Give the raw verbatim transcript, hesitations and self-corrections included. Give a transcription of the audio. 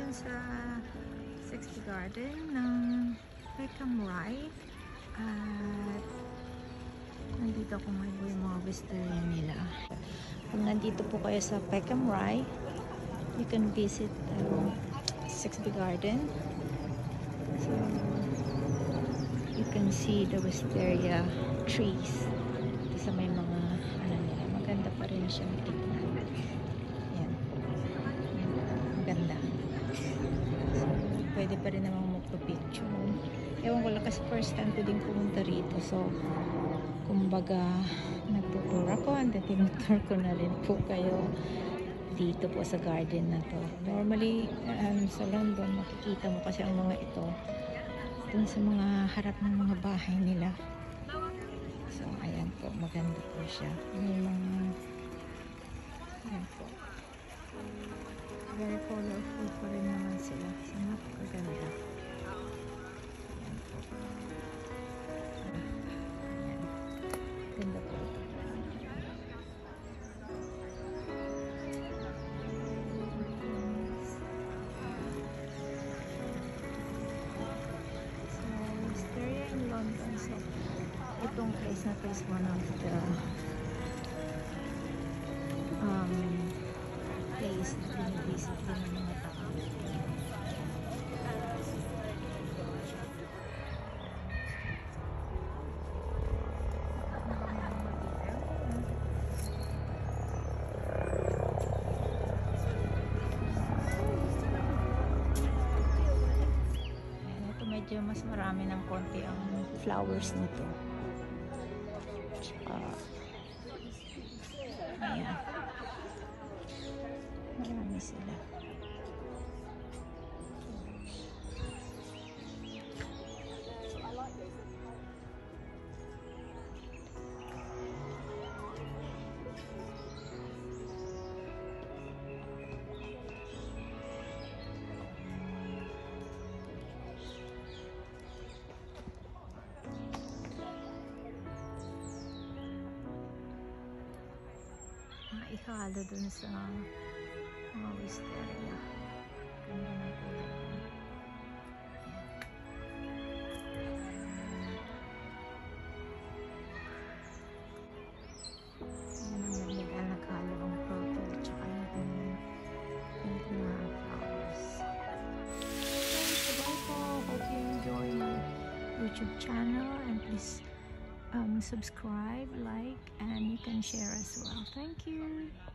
dun sa sixty Garden ng Peckham Rye. At nandito ako ngayon yung mga wisteria nila. Kung nandito po kayo sa Peckham Rye, you can visit um, sixty Garden. So you can see the wisteria trees. Ito sa may mga ano nila, maganda pa rin siyang tignan. Yan. Maganda. So, pwede pa rin namang magpa-picture. Ewan ko lang kasi first time ko din pumunta rito. So, kumbaga, nagtutur ako and then tinutur ko na rin po kayo dito po sa garden na to. Normally, um, sa London, makikita mo kasi ang mga ito dun sa mga harap ng mga bahay nila. So, ayan po. Maganda po siya. May mga ayan po. Very colorful pa rin naman sila. So, napakaganda. Ayan po. Ayan. Ganda po. So, itong place na to is one of the um, place na pinivisit din ng mga tao. Medyo mas marami ng konti ang flowers nito. Tsaka, ayan. Marami sila. Ihalo dun sa mga wisteria. Ganda ng kulay. Ayan ang naglagal naghalo ang purple tsaka yung pink na flowers. So bye po. Hope you enjoy my YouTube channel and please um, subscribe, like, and you can share as well. Thank you.